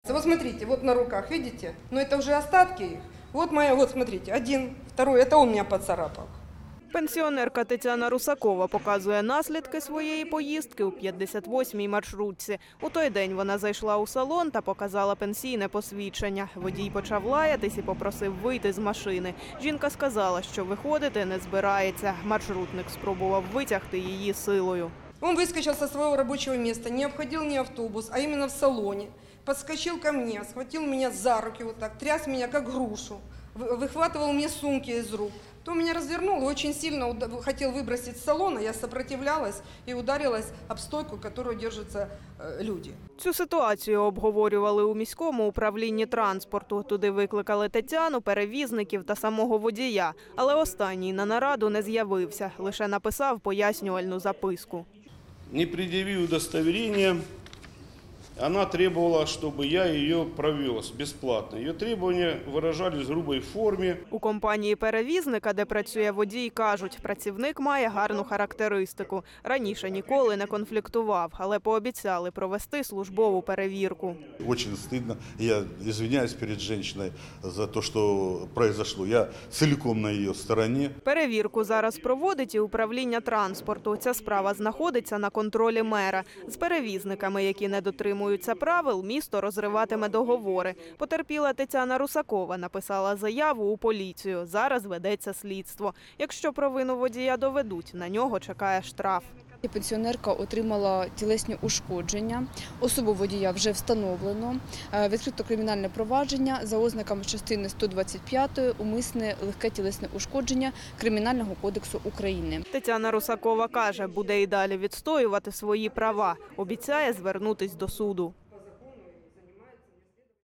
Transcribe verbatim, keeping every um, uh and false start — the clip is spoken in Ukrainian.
Вот смотрите, вот на руках, видите? Но это уже остатки их. Вот моя, вот смотрите, один, второй, это он меня поцарапал. Пенсіонерка Тетяна Русакова показує наслідки своєї поїздки у п'ятдесят восьмій маршрутці. У той день вона зайшла у салон та показала пенсійне посвідчення. Водій почав лаятись і попросив вийти з машини. Жінка сказала, що виходити не збирається. Маршрутник спробував витягти її силою. Он выскочил со своего рабочего места, не обходил ни автобус, а именно в салоне. Подскочил ко мне, схватил меня за руки вот так, тряс меня как грушу, выхватывал мне сумки из рук. То меня развернул и очень сильно хотел выбросить с салона. Я сопротивлялась и ударилась об стойку, которую держатся люди. Цю ситуацію обговорювали у міському управлінні транспорту. Туди викликали Тетяну, перевізників та самого водія. Але останній на нараду не з'явився, лише написав пояснювальну записку. Не предъявив удостоверение, она требовала, чтобы я ее провез бесплатно. Ее требования выражались в грубой форме. У компанії перевізника, де працює водій, кажуть, працівник має гарну характеристику. Раніше ніколи не конфліктував, але пообіцяли провести службову перевірку. Очень стыдно. Я извиняюсь перед женщиной за то, что произошло. Я целиком на ее стороне. Перевірку зараз проводить і управління транспорту. Ця справа знаходиться на контролі мера. З перевізниками, які не дотримуються правил, місто розриватиме договори. Потерпіла Тетяна Русакова написала заяву у поліцію. Зараз ведеться слідство. Якщо провину водія доведуть, на нього чекає штраф. Пенсіонерка отримала тілесні ушкодження, особу водія вже встановлено, відкрито кримінальне провадження за ознаками частини сто двадцять п'ятої умисне легке тілесне ушкодження Кримінального кодексу України. Тетяна Русакова каже, буде і далі відстоювати свої права. Обіцяє звернутись до суду.